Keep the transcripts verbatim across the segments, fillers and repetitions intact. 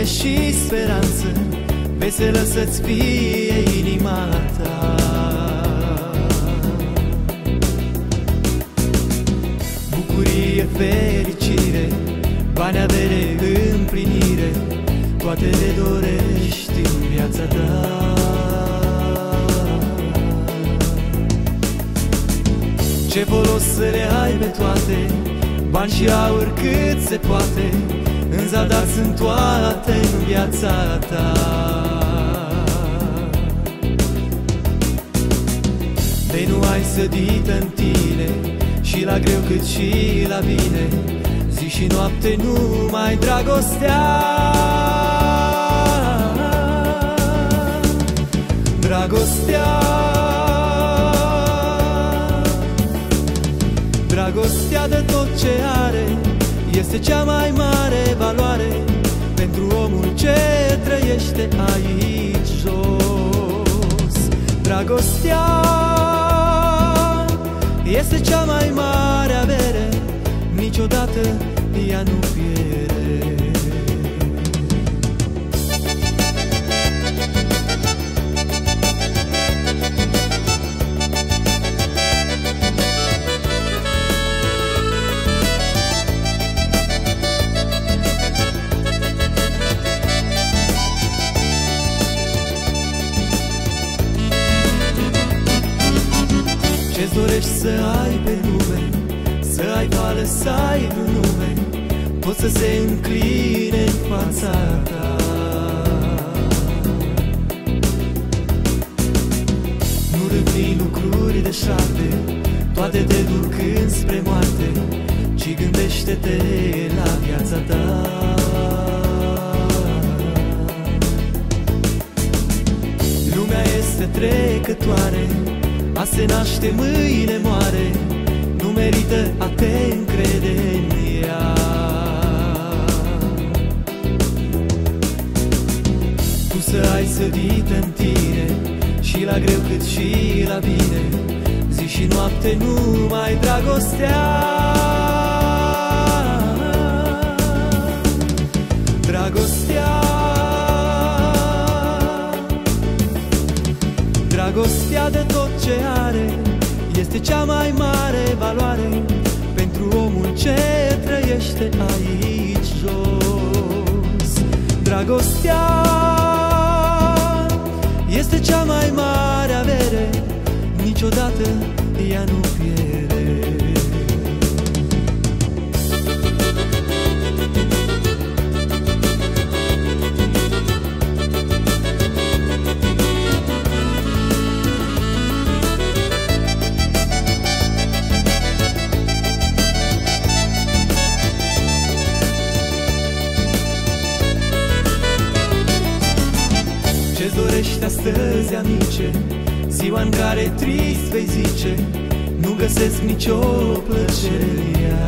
bucurie și speranță, veselă să-ți fie inima ta. Bucurie, fericire, bani, avere, împlinire, toate le dorești în viața ta. Ce folos să le ai pe toate, bani și aur cât se poate, în zadar sunt toate în viața ta. De nu ai sădită în tine, și la greu cât și la bine, zi și noapte numai dragostea. Dragostea, dragostea de tot ce are este cea mai mare valoare pentru omul ce trăiește aici jos. Dragostea este cea mai mare avere, niciodată ea nu pierde. Ce-ți dorești să ai pe lume, să ai vale, să ai un nume, pot să se încline în fața ta. Nu râvni lucruri de șarte, toate te duc înspre moarte, ci gândește-te la viața ta. Lumea este trecătoare, a se naște mâine moare, nu merită a te încrede în ea. Tu să ai sădit în tine, și la greu cât și la bine, zi și noapte numai dragostea. Dragostea, dragostea de tot ce are este cea mai mare valoare pentru omul ce trăiește aici jos. Dragostea este cea mai mare avere, niciodată ea nu pierde. Ce-ți dorești astăzi, amice, ziua în care trist vei zice, nu găsesc nicio plăcere în ea.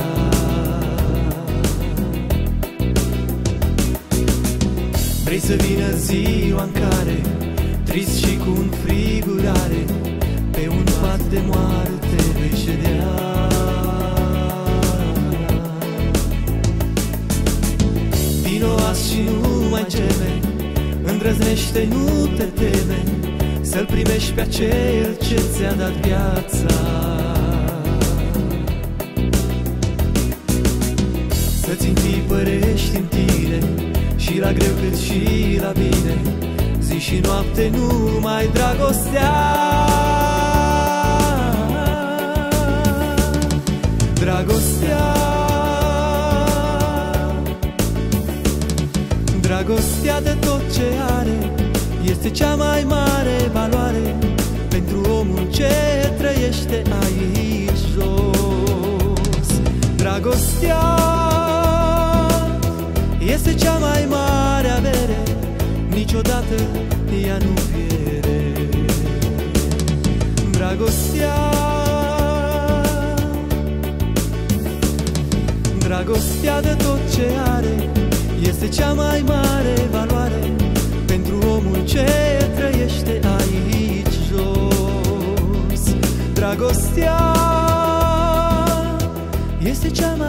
Vrei să vină ziua în care, trist și cu un frigurare, pe un pat de moarte vei ședea. Vino azi și nu mai geme, îndrăznește, nu te teme, să-L primești pe acel ce ți-a dat viața. Să-ți întipărești în tine, și la greu cât și la bine, zi și noapte numai dragostea. Dragostea, dragostea de tot ce are este cea mai mare valoare pentru omul ce trăiește aici jos. Dragostea este cea mai mare avere, niciodată ea nu pierde. Dragostea, dragostea de tot ce are este cea mai mare valoare pentru omul ce trăiește aici jos. Dragostea este cea mai